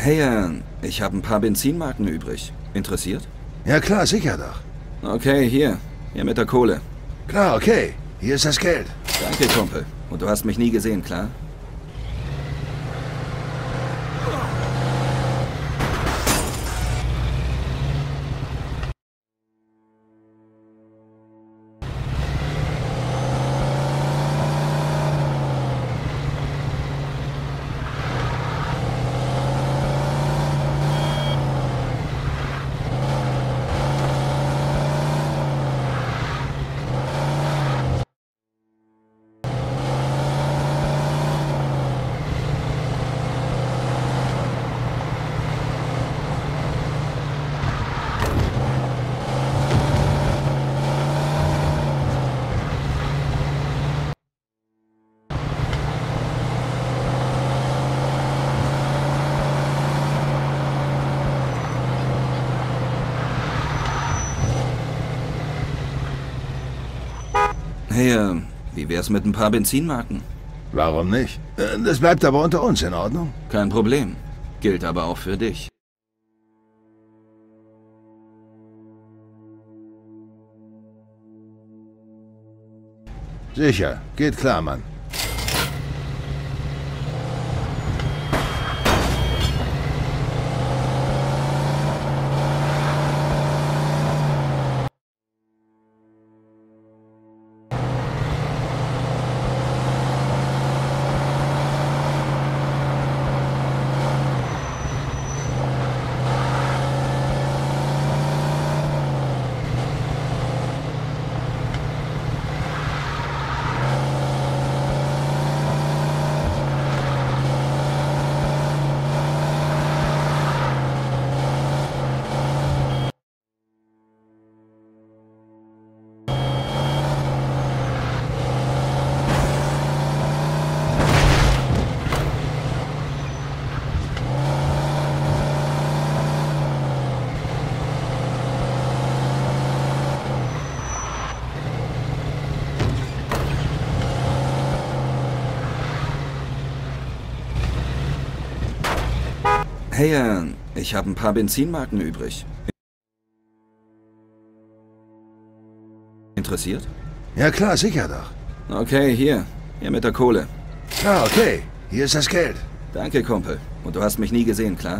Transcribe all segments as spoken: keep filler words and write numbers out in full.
Hey, äh, ich habe ein paar Benzinmarken übrig. Interessiert? Ja klar, sicher doch. Okay, hier. Hier mit der Kohle. Klar, okay. Hier ist das Geld. Danke, Kumpel. Und du hast mich nie gesehen, klar? Hey, äh, wie wär's mit ein paar Benzinmarken? Warum nicht? Äh, Das bleibt aber unter uns, in Ordnung? Kein Problem. Gilt aber auch für dich. Sicher. Geht klar, Mann. Hey, äh, ich habe ein paar Benzinmarken übrig. Interessiert? Ja klar, sicher doch. Okay, hier. Hier mit der Kohle. Klar, okay. Hier ist das Geld. Danke, Kumpel. Und du hast mich nie gesehen, klar?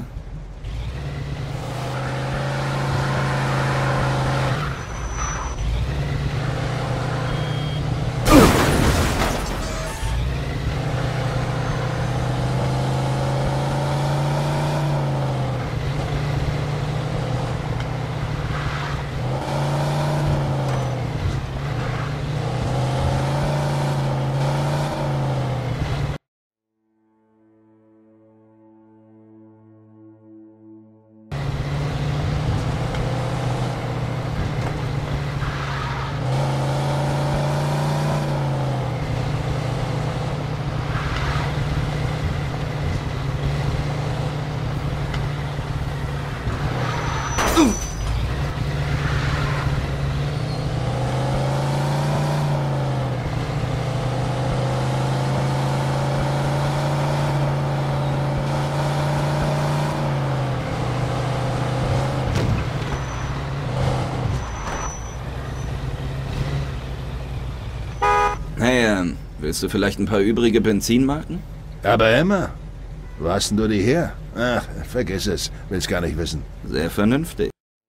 Hey, ähm, willst du vielleicht ein paar übrige Benzinmarken? Aber immer. Wo hast denn du die her? Ach, vergiss es. Will's gar nicht wissen. Sehr vernünftig.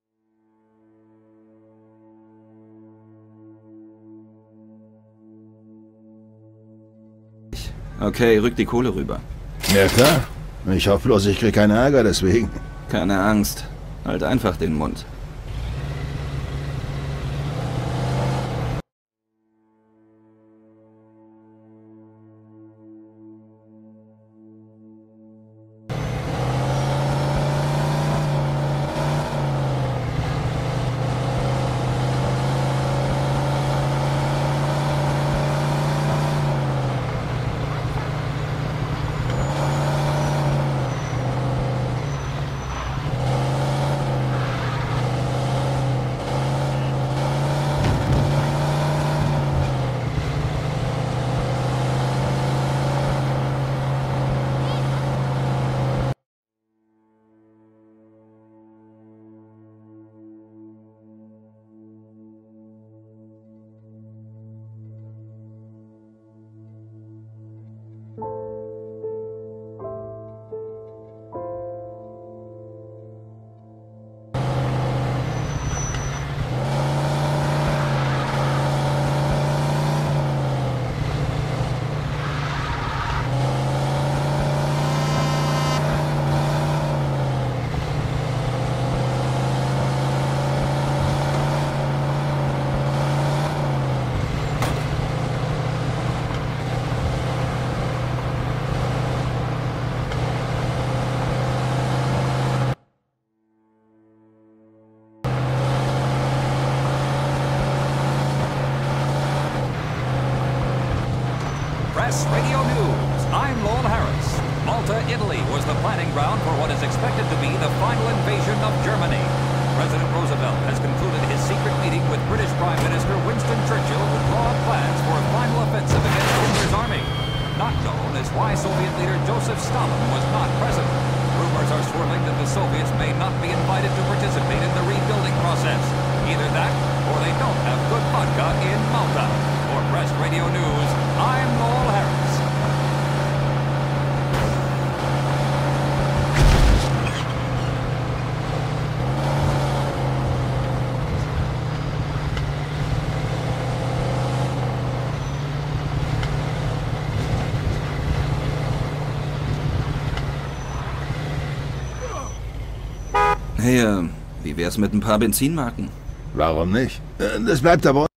Okay, rück die Kohle rüber. Ja klar. Ich hoffe bloß, ich krieg keinen Ärger deswegen. Keine Angst. Halt einfach den Mund. Press Radio News. I'm Lowell Harris. Malta, Italy was the planning ground for what is expected to be the final invasion of Germany. President Roosevelt has concluded his secret meeting with British Prime Minister Winston Churchill to draw up plans for a final offensive against Hitler's army. Not known is why Soviet leader Joseph Stalin was not present. Rumors are swirling that the Soviets may not be invited to participate in the rebuilding process. Either that, or they don't have good vodka in Malta. For Press Radio News, I'm Lowell Harris. Hey, äh, wie wär's mit ein paar Benzinmarken? Warum nicht? Äh, Das bleibt aber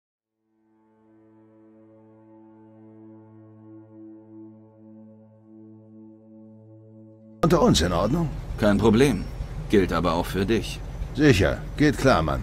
unter uns, in Ordnung? Kein Problem. Gilt aber auch für dich. Sicher. Geht klar, Mann.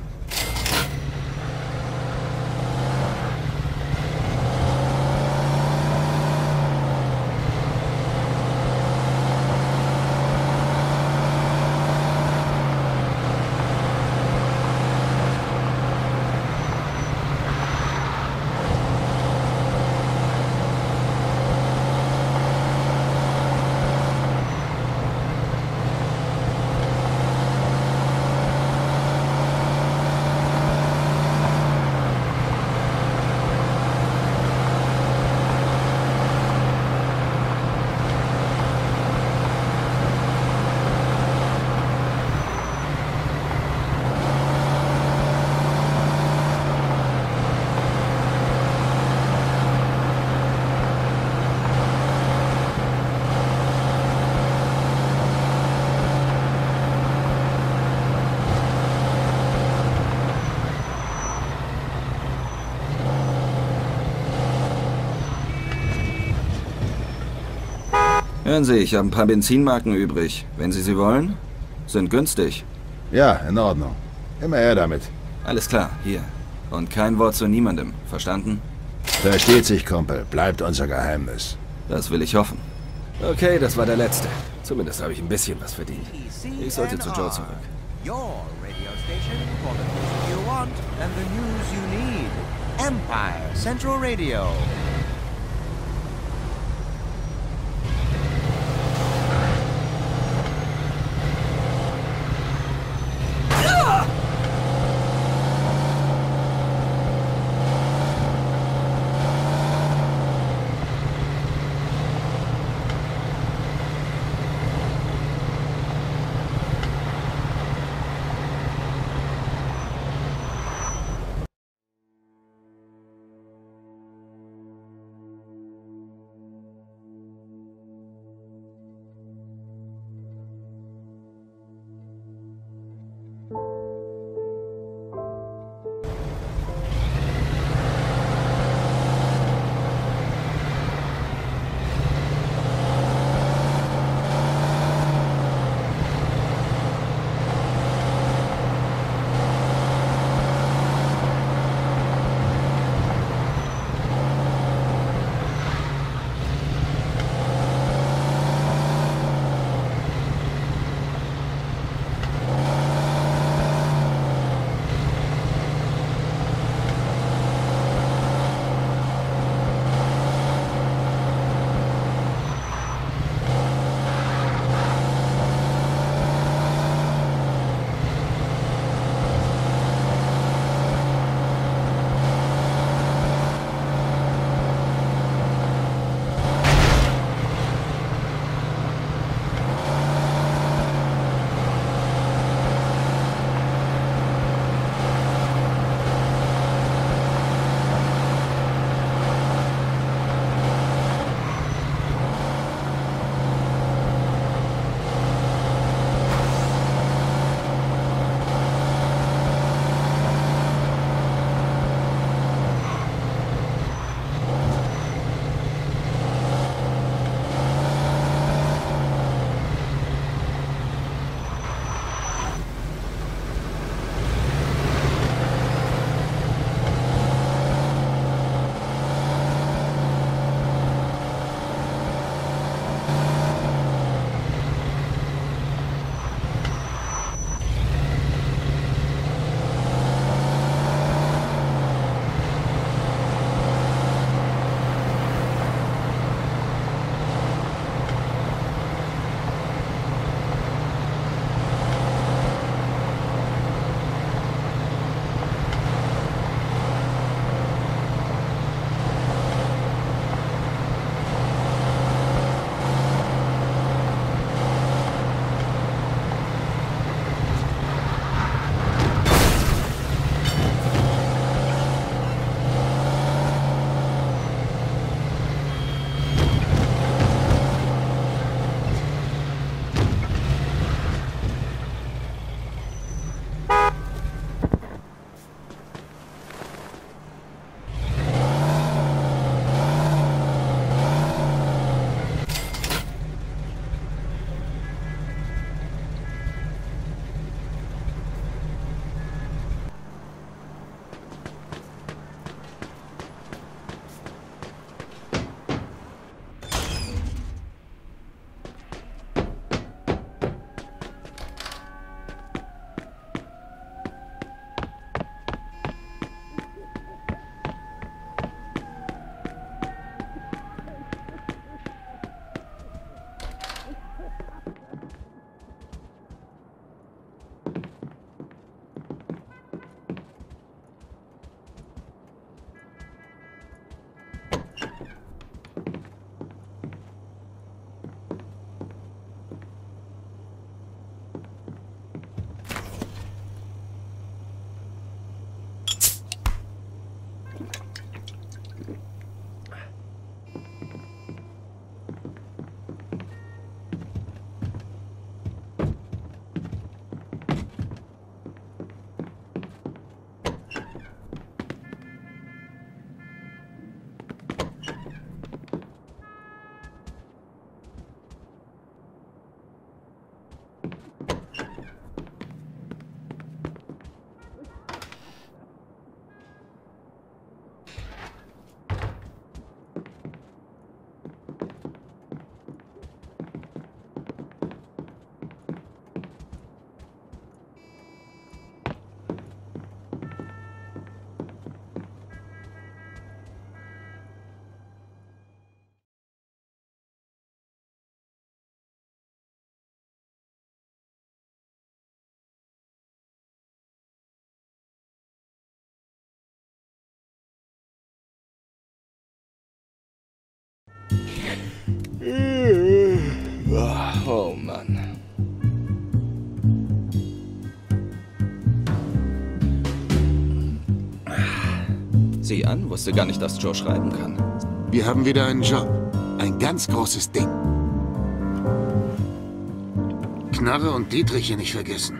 Hören Sie, ich habe ein paar Benzinmarken übrig. Wenn Sie sie wollen, sind günstig. Ja, in Ordnung. Immer her damit. Alles klar, hier. Und kein Wort zu niemandem. Verstanden? Versteht sich, Kumpel. Bleibt unser Geheimnis. Das will ich hoffen. Okay, das war der letzte. Zumindest habe ich ein bisschen was verdient. Ich sollte zu Joe zurück. Your radio station for the news you want and the news you need. Empire Central Radio. an. Wusste gar nicht, dass Joe schreiben kann. Wir haben wieder einen Job. Ein ganz großes Ding. Knarre und Dietrich hier nicht vergessen.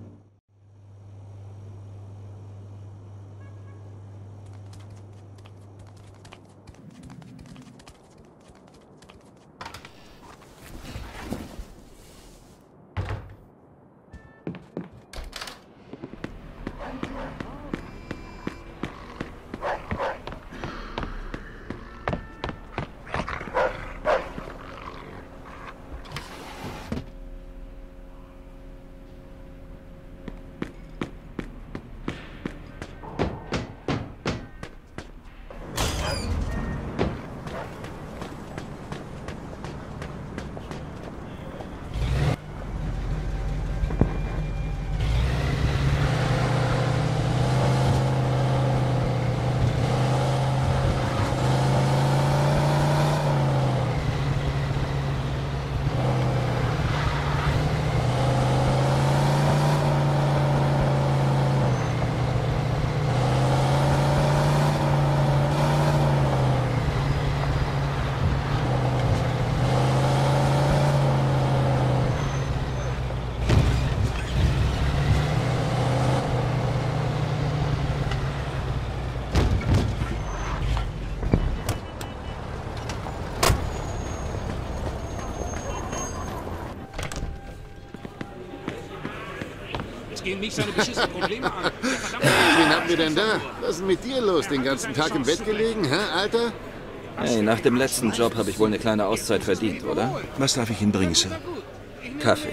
Gehen mich seine beschissenen Probleme an. Wen haben wir denn da? Was ist denn mit dir los? Den ganzen Tag im Bett gelegen, hä, Alter? Hey, nach dem letzten Job habe ich wohl eine kleine Auszeit verdient, oder? Was darf ich Ihnen bringen, Sir? Kaffee.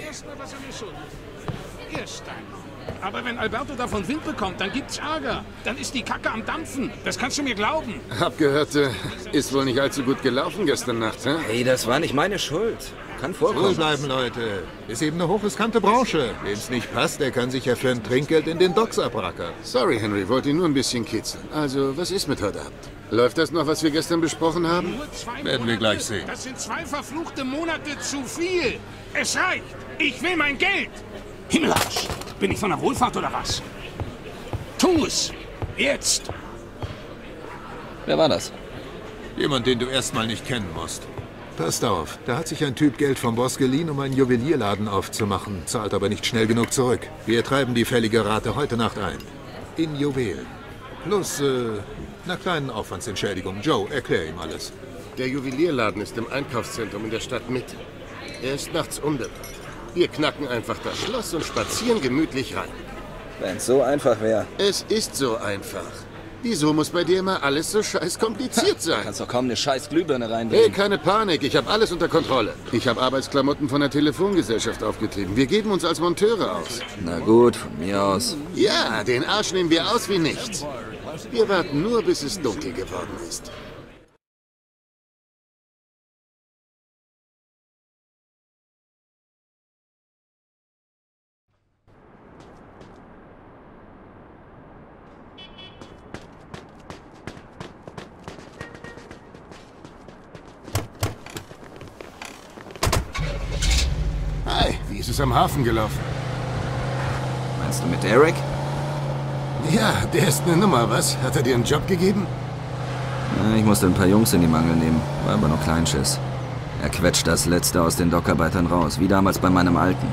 Aber wenn Alberto davon Wind bekommt, dann gibt's Ärger. Dann ist die Kacke am Dampfen. Das kannst du mir glauben. Hab gehört, äh, ist wohl nicht allzu gut gelaufen gestern Nacht, hä? Hey, das war nicht meine Schuld. Kann vorkommen. Ruhig bleiben, Leute. Ist eben eine hochriskante Branche. Wem's nicht passt, der kann sich ja für ein Trinkgeld in den Docks abrackern. Sorry, Henry, wollte ihn nur ein bisschen kitzeln. Also, was ist mit heute Abend? Läuft das noch, was wir gestern besprochen haben? Nur zwei Werden wir gleich sehen. Das sind zwei verfluchte Monate zu viel. Es reicht. Ich will mein Geld. Himmelarsch. Bin ich von der Wohlfahrt oder was? Tu es. Jetzt. Wer war das? Jemand, den du erstmal nicht kennen musst. Passt auf, da hat sich ein Typ Geld vom Boss geliehen, um einen Juwelierladen aufzumachen, zahlt aber nicht schnell genug zurück. Wir treiben die fällige Rate heute Nacht ein. In Juwelen. Plus, äh, einer kleinen Aufwandsentschädigung. Joe, erklär ihm alles. Der Juwelierladen ist im Einkaufszentrum in der Stadtmitte. Er ist nachts unbewacht. Wir knacken einfach das Schloss und spazieren gemütlich rein. Wenn's so einfach wäre. Es ist so einfach. Wieso muss bei dir immer alles so scheiß kompliziert sein? Kannst doch kaum eine scheiß Glühbirne Hey, reindrehen. keine Panik, ich habe alles unter Kontrolle. Ich habe Arbeitsklamotten von der Telefongesellschaft aufgetrieben. Wir geben uns als Monteure aus. Na gut, von mir aus. Ja, den Arsch nehmen wir aus wie nichts. Wir warten nur, bis es dunkel geworden ist. Hi, wie ist es am Hafen gelaufen? Meinst du mit Eric? Ja, der ist eine Nummer, was? Hat er dir einen Job gegeben? Ich musste ein paar Jungs in die Mangel nehmen. War aber nur Kleinschiss. Er quetscht das Letzte aus den Dockarbeitern raus, wie damals bei meinem Alten.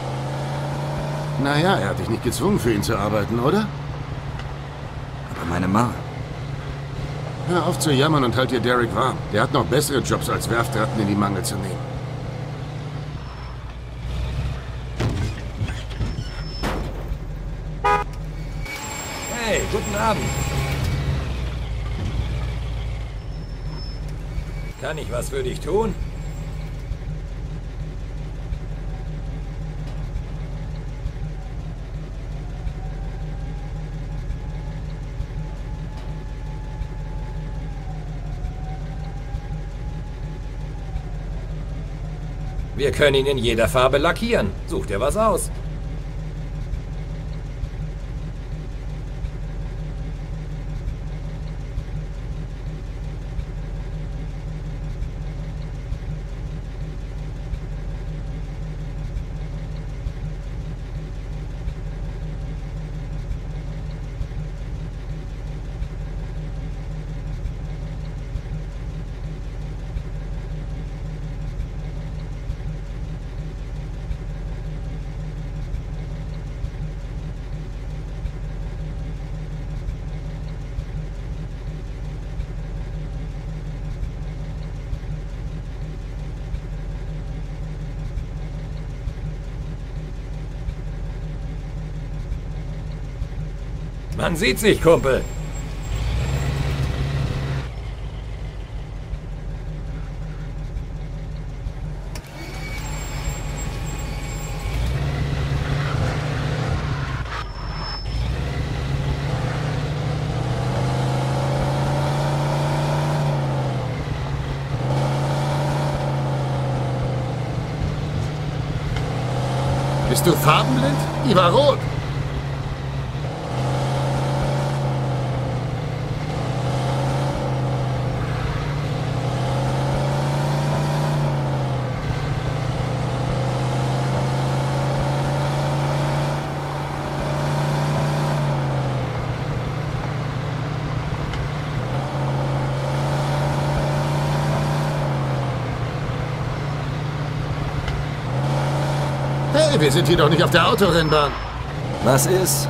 Naja, er hat dich nicht gezwungen, für ihn zu arbeiten, oder? Aber meine Ma. Hör auf zu jammern und halt dir Derek warm. Der hat noch bessere Jobs, als Werftratten in die Mangel zu nehmen. Hey, guten Abend. Kann ich was für dich tun? Wir können ihn in jeder Farbe lackieren. Such dir was aus. Man sieht sich, Kumpel. Bist du farbenblind? Die war rot. Hey, wir sind hier doch nicht auf der Autorennbahn. Was ist?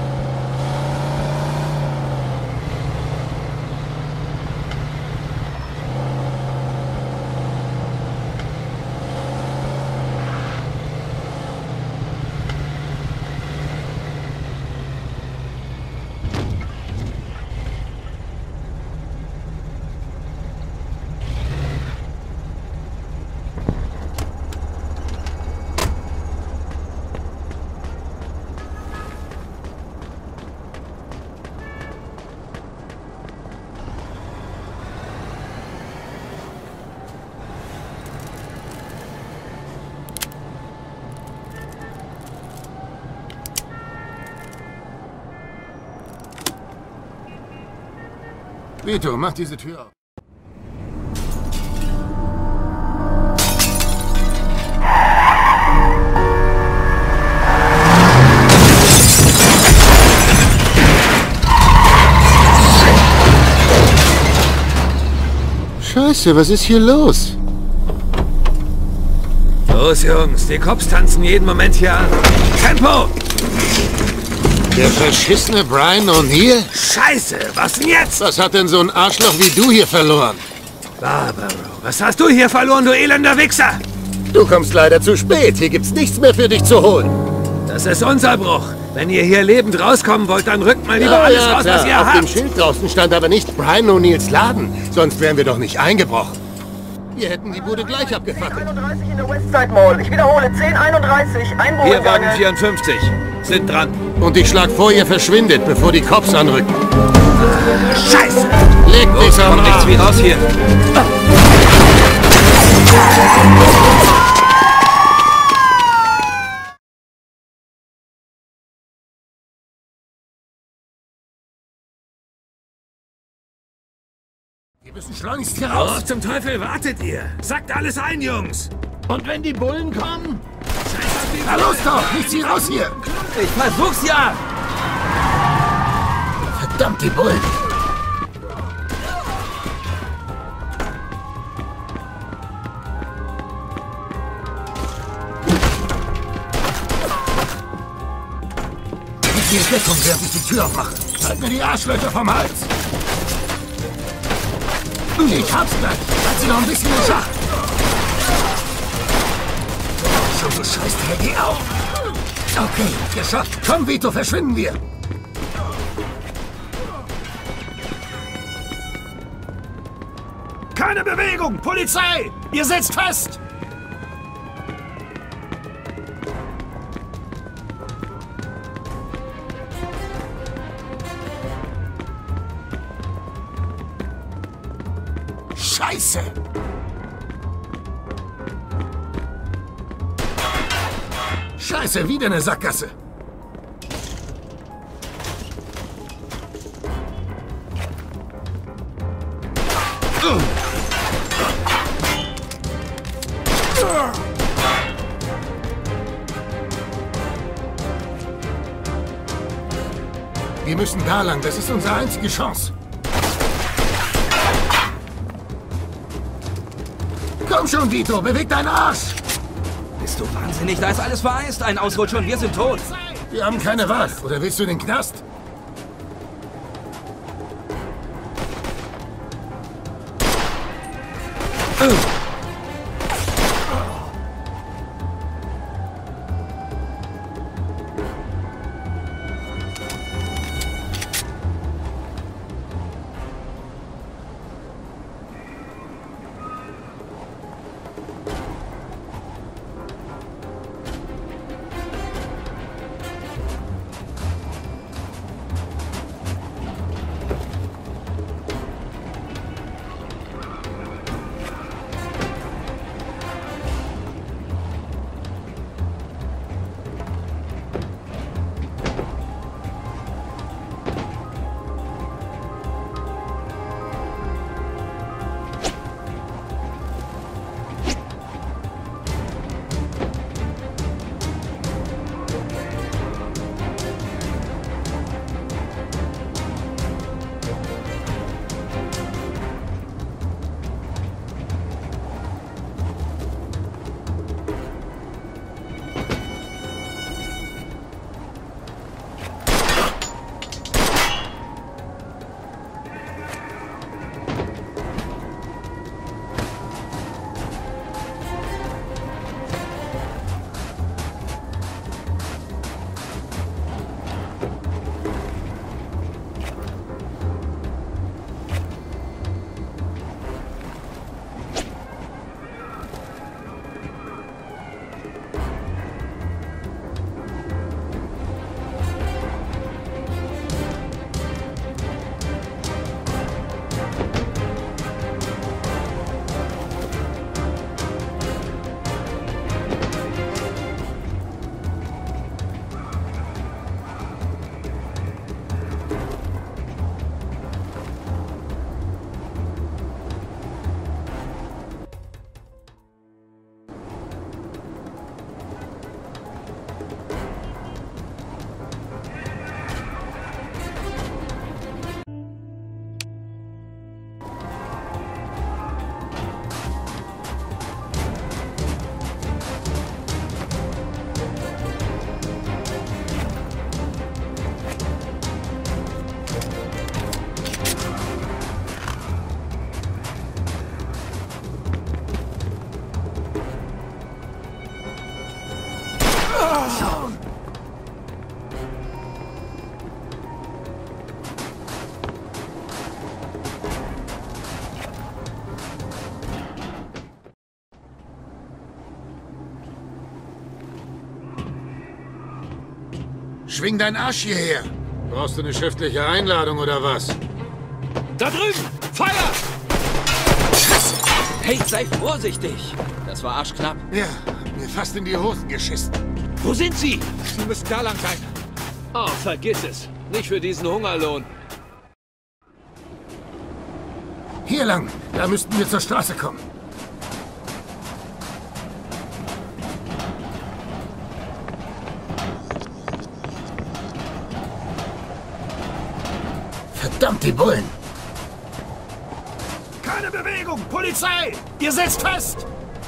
Vito, mach diese Tür auf. Scheiße, was ist hier los? Los, Jungs, die Cops tanzen jeden Moment hier an. Tempo! Der verschissene Brian O'Neill? Scheiße, was denn jetzt? Was hat denn so ein Arschloch wie du hier verloren? Barbaro, was hast du hier verloren, du elender Wichser? Du kommst leider zu spät. Hier gibt's nichts mehr für dich zu holen. Das ist unser Bruch. Wenn ihr hier lebend rauskommen wollt, dann rückt mal lieber Ja, alles ja, raus, klar. was ihr Auf habt. dem Schild draußen stand aber nicht Brian O'Neills Laden. Sonst wären wir doch nicht eingebrochen. Wir hätten die Bude gleich abgefackelt. zehn einunddreißig in der Westside Mall. Ich wiederhole, zehn einunddreißig. Hier Wagen Einwohner. vierundfünfzig. Sind dran. Und ich schlag vor, ihr verschwindet, bevor die Cops anrücken. Scheiße! Leg Los, dich am kommt nichts Arsch. wie raus hier. Wir müssen schleunigst hier raus. Worauf zum Teufel wartet ihr? Sagt alles ein, Jungs! Und wenn die Bullen kommen? Scheiße, Na los doch, nicht sie raus hier! ich versuch's ja! Verdammt, die Bullen! Ich gehe Deckung, während ich die Tür aufmache. Halt mir die Arschlöcher vom Hals! Ich hab's gleich! Halt sie noch ein bisschen in Schach! Schon so Scheißdreck, geh auf! Okay, geschafft! Komm, Vito, verschwinden wir! Keine Bewegung! Polizei! Ihr sitzt fest! Scheiße! Scheiße, wieder eine Sackgasse! Wir müssen da lang, das ist unsere einzige Chance. Komm schon, Vito, beweg deinen Arsch! Bist du wahnsinnig? Da ist alles vereist. Ein Ausrutscher und wir sind tot. Wir haben keine Wahl. Oder willst du in den Knast? Station. Schwing deinen Arsch hierher. Brauchst du eine schriftliche Einladung oder was? Da drüben! Feuer! Hey, sei vorsichtig! Das war arschknapp. Ja, mir fast in die Hosen geschissen. Wo sind Sie? Sie müssen da lang sein. Oh, vergiss es. Nicht für diesen Hungerlohn. Hier lang. Da müssten wir zur Straße kommen. Verdammt, die Bullen! Keine Bewegung! Polizei! Ihr sitzt fest!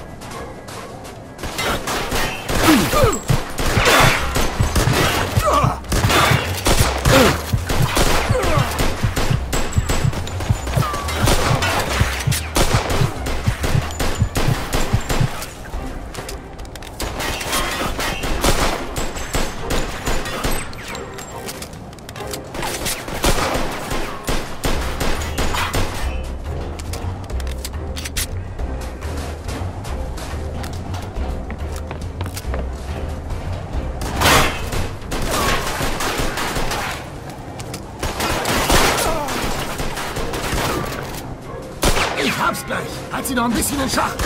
Hab's gleich. Halt sie noch ein bisschen in Schach.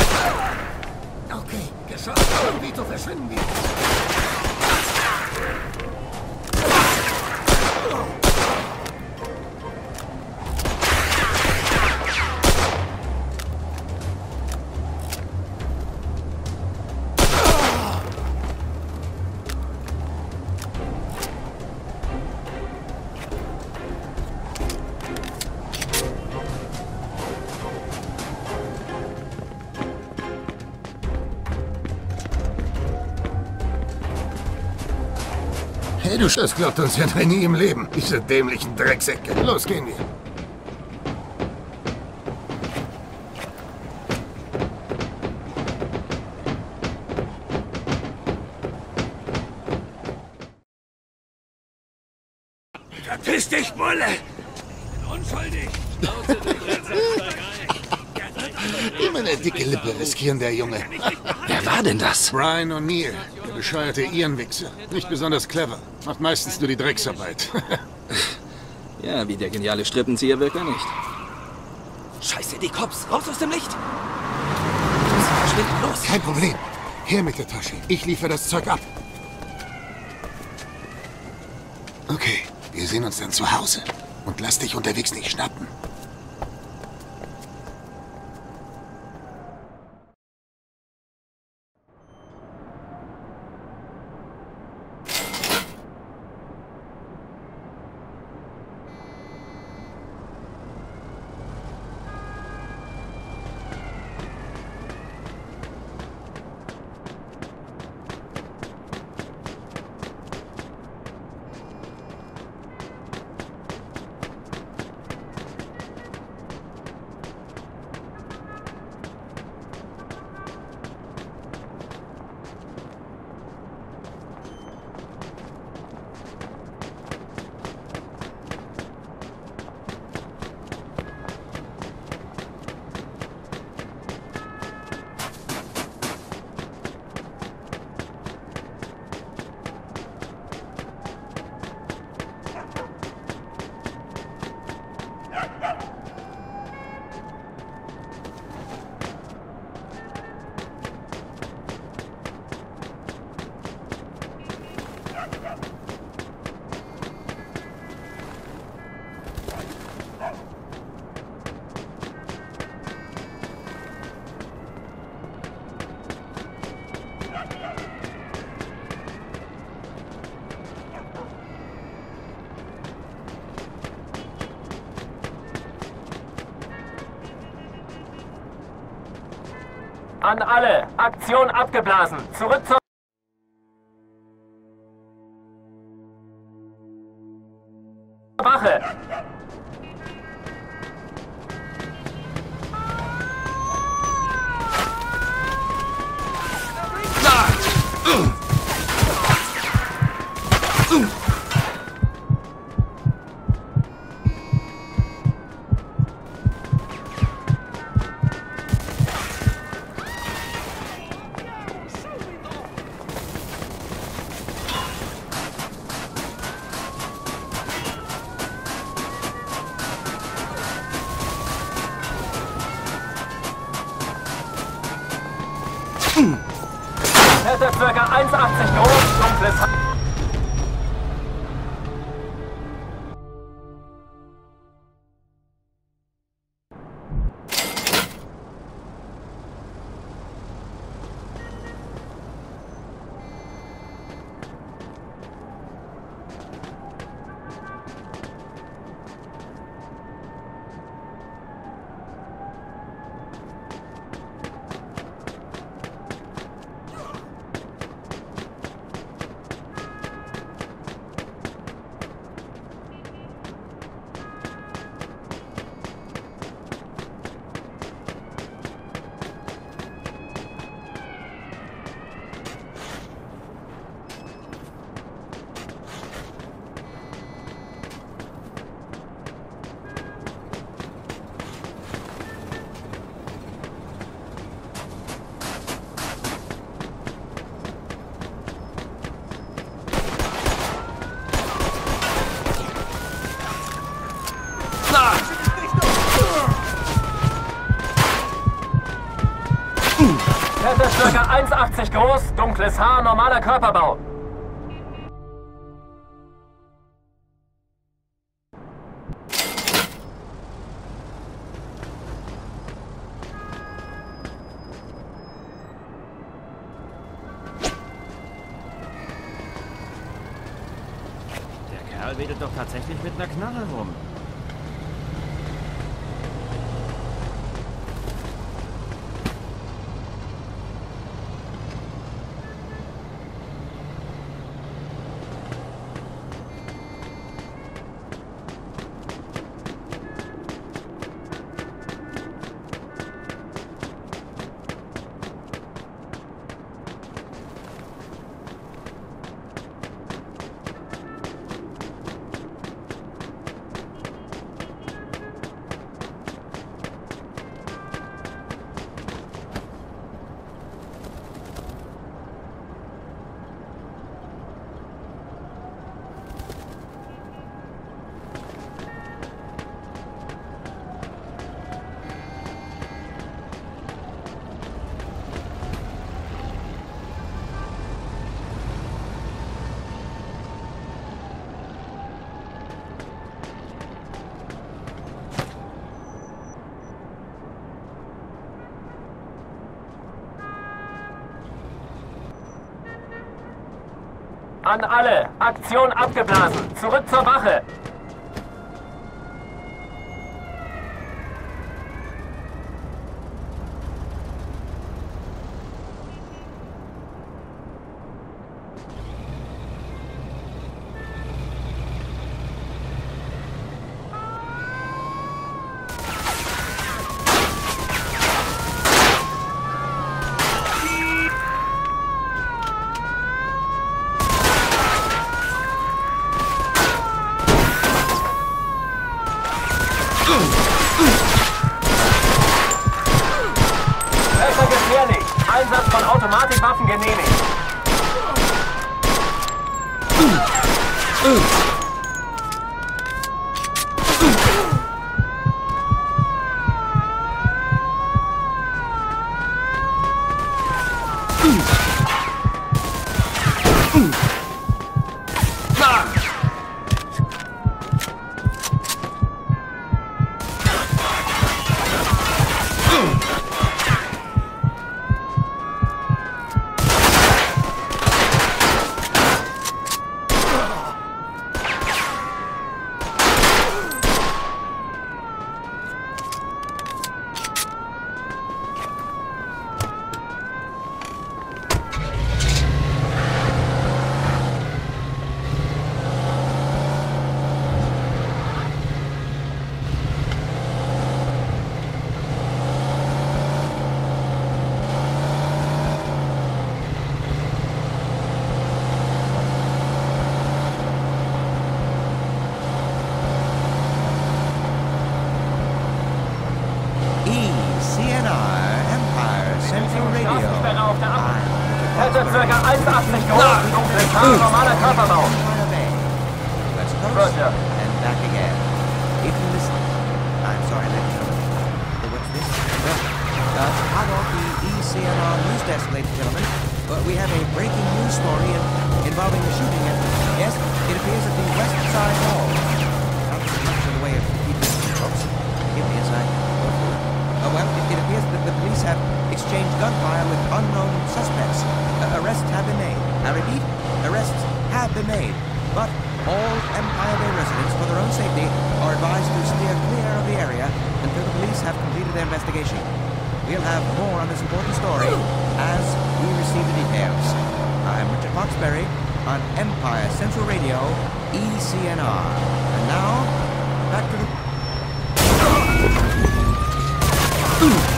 Okay, geschafft. Vito, verschwinden wir. Hey, du, das glaubt uns ja nie im Leben, diese dämlichen Drecksäcke. Los, gehen wir. Verpiss dich, Bulle! Unschuldig! Immer eine dicke Lippe riskieren, der Junge. Wer war denn das? Brian O'Neill, der bescheuerte Irenwichser. Nicht besonders clever. Macht meistens nur die Drecksarbeit. Ja, wie der geniale Strippenzieher wirkt er nicht. Scheiße, die Cops! Raus aus dem Licht! Verschwinden, los! Kein Problem. Her mit der Tasche. Ich liefere das Zeug ab. Okay, wir sehen uns dann zu Hause. Und lass dich unterwegs nicht schnappen. An alle! Aktion abgeblasen! Zurück zur Wache! Werte circa eins Komma achtzig groß, dunkles Haar. Werte circa eins Komma achtzig groß, dunkles Haar, normaler Körperbau. Der Kerl wedelt doch tatsächlich mit einer Knarre rum. An alle, Aktion abgeblasen, zurück zur Wache. Besser gefährlich. Einsatz von Automatikwaffen genehmigt. Werte circa eins Komma achtzig groß, dunkles Haar, normaler Körperbau. Roger. And back again. If you listen, I'm sorry, let me know. What's this? Well, uh, hot off the E C N R News Desk, ladies and gentlemen. Uh, we have a breaking news story in, involving the shooting at... Yes, it appears at the West Side Mall. Not so much in the way of people, folks. Give me a sec. Uh, well, it, it appears that the police have exchanged gunfire with unknown suspects. Uh, arrests have been made. I repeat, arrests have been made. But all Empire Bay residents, for their own safety, are advised to steer clear of the area until the police have completed their investigation. We'll have more on this important story as we receive the details. I'm Richard Foxberry on Empire Central Radio, E C N R. And now, back to the...